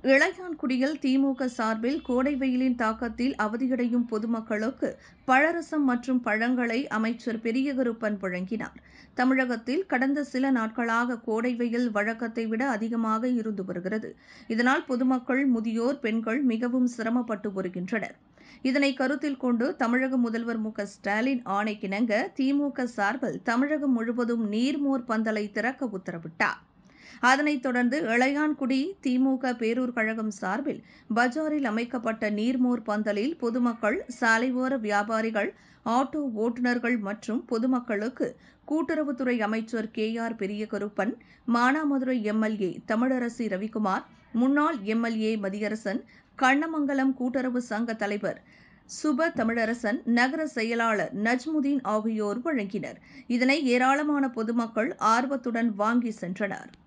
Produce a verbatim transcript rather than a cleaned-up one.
இளையான்குடியில் திமுக சார்பில் கோடை வெயிலின் தாக்கத்தில் அவதியடையும் பொதுமக்களுக்கு பழரசம் மற்றும் பழங்களை அமைச்சர் பெரியகருப்பன் வழங்கினார். தமிழகத்தில் கடந்த சில நாட்களாக கோடை வெயில் வழக்கத்தை விட அதிகமாக இருந்து வருகிறது. இதனால் பொதுமக்கள், முதியோர், பெண்கள் மிகவும் சிரமப்பட்டு வருகின்றனர். இதனை கருத்தில் கொண்டு தமிழக முதல்வர் மு க ஸ்டாலின் ஆணைக்கிணங்க திமுக சார்பில் தமிழகம் முழுவதும் நீர்மோர் பந்தலை திறக்க உத்தரவிட்டார். அதனைத் தொடர்ந்து இளையான்குடி திமுக பேரூர் கழகம் சார்பில் பஜாரில் அமைக்கப்பட்ட நீர்மோர் பந்தலில் பொதுமக்கள், சாலையோர வியாபாரிகள், ஆட்டோ ஓட்டுநர்கள் மற்றும் பொதுமக்களுக்கு கூட்டுறவுத்துறை அமைச்சர் K R Periyakaruppan, Manamadurai M L A Tamilarasi Ravikumar, முன்னாள் M L A Mathiyarasan, Kannamangalam கூட்டுறவு சங்க தலைவர் சுப தமிழரசன், நகர செயலாளர் நஜ்முதீன் ஆகியோர் வழங்கினர். இதனை ஏராளமான பொதுமக்கள் ஆர்வத்துடன் வாங்கி சென்றனர்.